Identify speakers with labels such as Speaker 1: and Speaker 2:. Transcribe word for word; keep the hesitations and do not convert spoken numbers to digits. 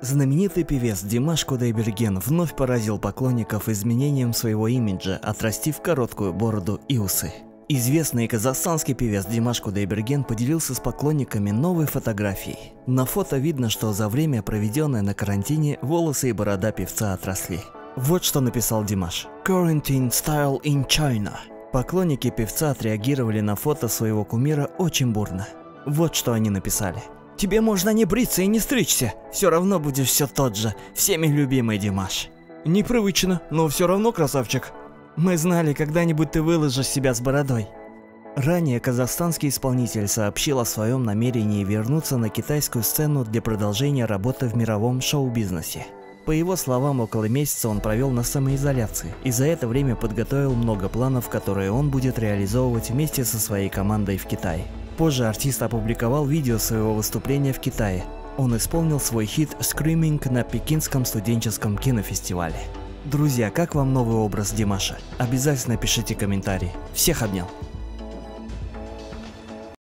Speaker 1: Знаменитый певец Димаш Кудайберген вновь поразил поклонников изменением своего имиджа, отрастив короткую бороду и усы. Известный казахстанский певец Димаш Кудайберген поделился с поклонниками новой фотографией. На фото видно, что за время, проведенное на карантине, волосы и борода певца отросли. Вот что написал Димаш. Quarantine style in China. Поклонники певца отреагировали на фото своего кумира очень бурно. Вот что они написали. Тебе можно не бриться и не стричься, все равно будешь все тот же, всеми любимый Димаш. Непривычно, но все равно красавчик. Мы знали, когда-нибудь ты выложишь себя с бородой. Ранее казахстанский исполнитель сообщил о своем намерении вернуться на китайскую сцену для продолжения работы в мировом шоу-бизнесе. По его словам, около месяца он провел на самоизоляции и за это время подготовил много планов, которые он будет реализовывать вместе со своей командой в Китае. Позже артист опубликовал видео своего выступления в Китае. Он исполнил свой хит «Screaming» на Пекинском студенческом кинофестивале. Друзья, как вам новый образ Димаша? Обязательно пишите комментарии. Всех обнял!